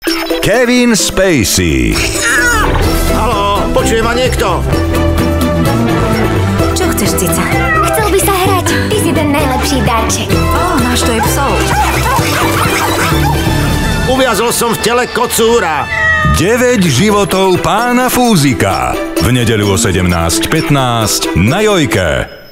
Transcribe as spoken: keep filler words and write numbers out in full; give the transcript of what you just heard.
Kevin Spacey. Haló, počuje ma niekto? Čo chceš, cica? Chcel by sa hrať. Ty si ten najlepší darček. Ó, máš to aj psov. Uviazol som v tele kocúra. deväť životov pána Fúzika. V nedeľu o sedemnásť pätnásť na Jojke.